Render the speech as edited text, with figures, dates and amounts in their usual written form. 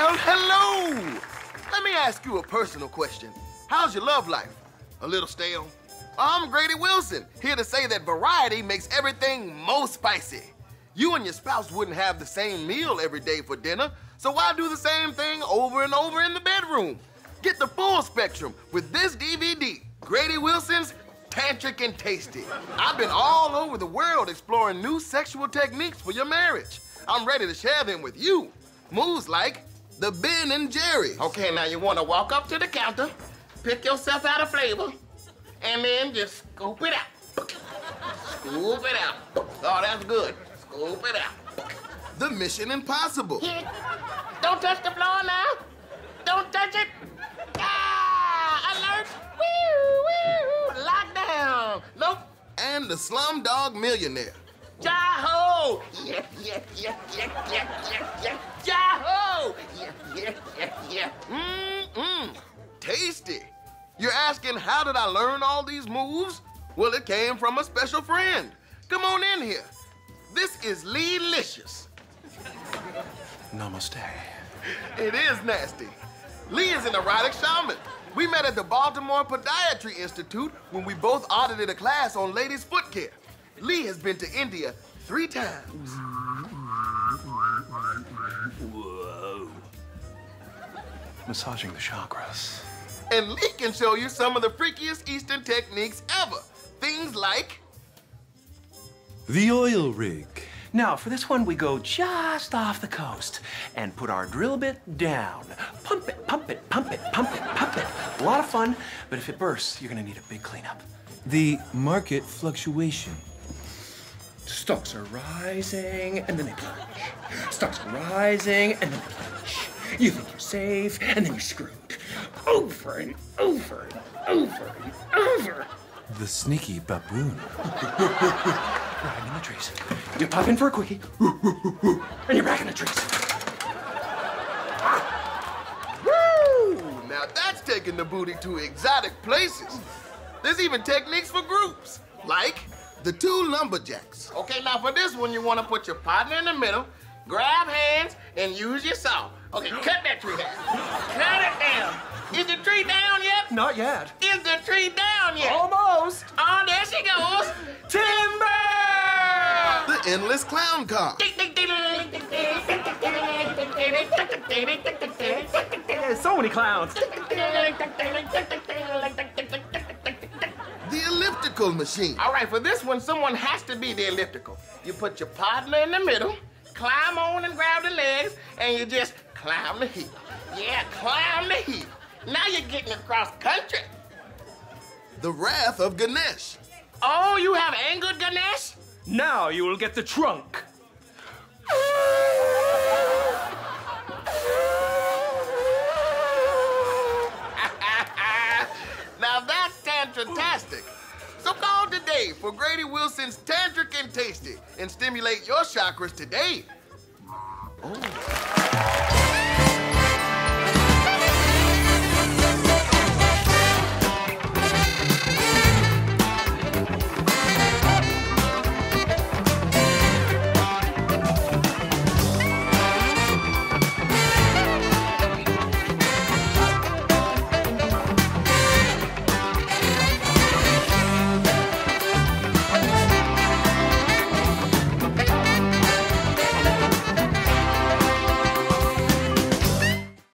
Well, hello! Let me ask you a personal question. How's your love life? A little stale? I'm Grady Wilson, here to say that variety makes everything most spicy. You and your spouse wouldn't have the same meal every day for dinner, so why do the same thing over and over in the bedroom? Get the full spectrum with this DVD, Grady Wilson's Tantric and Tasty. I've been all over the world exploring new sexual techniques for your marriage. I'm ready to share them with you. Moves like the Ben and Jerry's. Okay, now you want to walk up to the counter, pick yourself out a flavor, and then just scoop it out. Scoop it out. Oh, that's good. Scoop it out. The Mission Impossible. Don't touch the floor now. Don't touch it. Alert. Woo, lockdown. Nope. And the Slumdog Millionaire. Yahoo! Yeah. Yahoo! Yeah. Tasty. You're asking, how did I learn all these moves? Well, it came from a special friend. Come on in here. This is Leelicious. Namaste. It is nasty. Lee is an erotic shaman. We met at the Baltimore Podiatry Institute when we both audited a class on ladies' foot care. Lee has been to India 3 times. Whoa. Massaging the chakras. And Lee can show you some of the freakiest Eastern techniques ever. Things like The oil rig. Now, for this one, we go just off the coast and put our drill bit down. Pump it, pump it, pump it, pump it, pump it. A lot of fun, but if it bursts, you're gonna need a big cleanup. The market fluctuation. Stocks are rising, and then they plunge. Stocks are rising, and then they plunge. You think you're safe, and then you're screwed. Over and over and over and over. The sneaky baboon. Right in the trees. You pop in for a quickie, and you're back in the trees. Woo! Now that's taking the booty to exotic places. There's even techniques for groups, like the 2 lumberjacks. Okay, now for this one, you want to put your partner in the middle, grab hands, and use your saw. Okay, cut that tree down. Cut it down. Is the tree down yet? Not yet. Is the tree down yet? Almost. Oh, there she goes. Timber! The endless clown car. So many clowns. The elliptical machine. All right, for this one, someone has to be the elliptical. You put your partner in the middle, climb on and grab the legs, and you just climb the heel. Yeah, climb the heel. Now you're getting across country. The Wrath of Ganesh. Oh, you have angered Ganesh? Now you will get the trunk. Now that's tantratastic. So call today for Grady Wilson's Tantric and Tasty and stimulate your chakras today. Oh.